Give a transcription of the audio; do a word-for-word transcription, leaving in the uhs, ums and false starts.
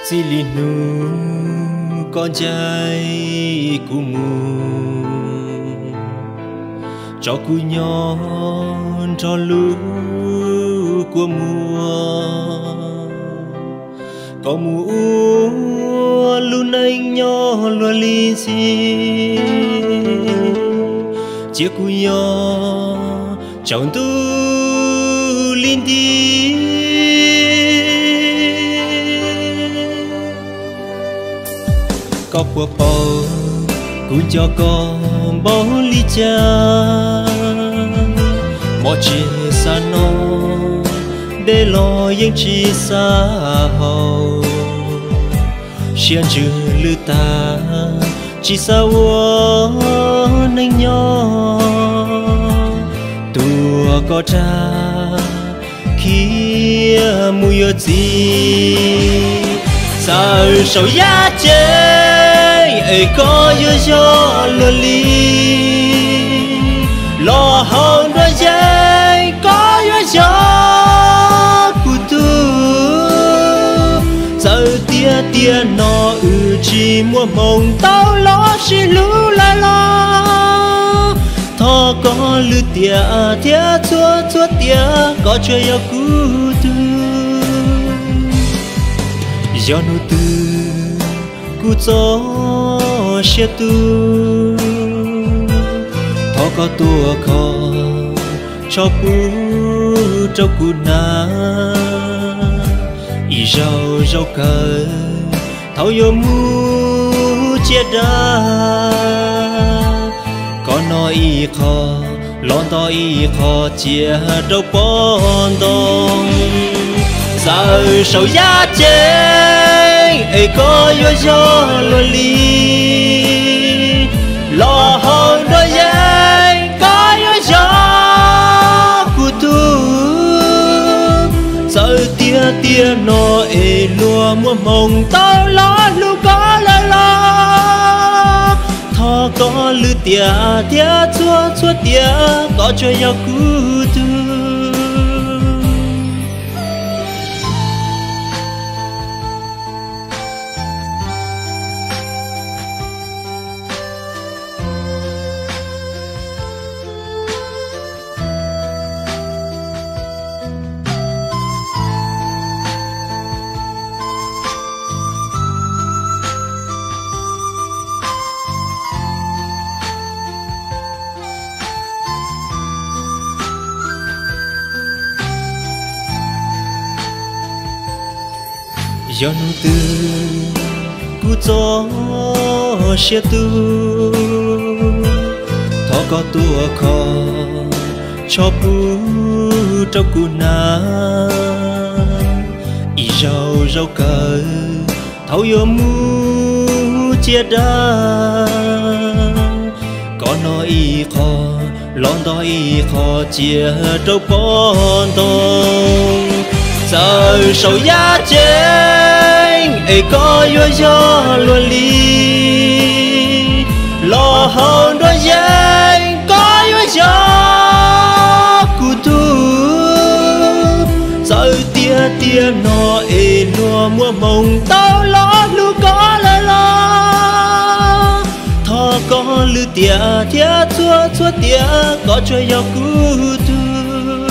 chỉ li nu con trai của mù cho cu nhon cho lũ của mùa có mùa luôn anh nhỏ luôn li xì chiếc cu nhỏ trong tu linh đi có của bầu cũng cho con bố ly cha mọi chuyện xa nó để lo những chi xa hầu xiên chữ lư ta chỉ xa vô nênh nhỏ tua có cha kia mùi ở gì sao sầu giá chơi ấy có yêu cho luôn li lo hồng đôi dây có yêu cho cụ tu giờ tia tia nó ư chỉ mua mộng tao lo chỉ lú la lo thọ có lư tia tia chua chua tia có chơi yêu cụ tu do nụ tư cụ gió xe tu thọ có tua khó cho bú cho cụ na y rau rau cờ thảo yêu mu chia ra có nói y khó lon to y khó chia đâu bon đông giờ sầu giá chơi ấy có yêu cho luôn li lo hồng đôi dây có yêu cho cụ tu giờ tia tia nó ấy lúa mua mộng tao lo lu có la lo thọ có lư tia tia chua chua tia có cho yêu cụ tu do nụ tư cụ gió xe tu thọ có tua khó cho bú cho cụ na y rau rau cờ thấu yêu mu chia ra có nói y khó lon to y khó chia đâu bon đông giờ sầu giá chơi ấy có yêu cho luôn li lo hồng đôi dây có yêu cho cụ tu giờ tia tia nó ấy lúa mua mộng tao lo lu có la lo thọ có lư tia tia chua chua tia có cho yêu cụ tu